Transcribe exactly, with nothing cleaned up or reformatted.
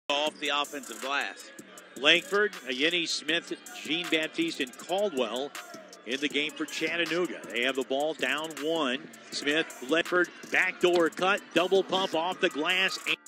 off the offensive glass. Langford, Yenny Smith, Jean Baptiste, and Caldwell in the game for Chattanooga. They have the ball down one. Smith, Ledford, backdoor cut, double pump off the glass.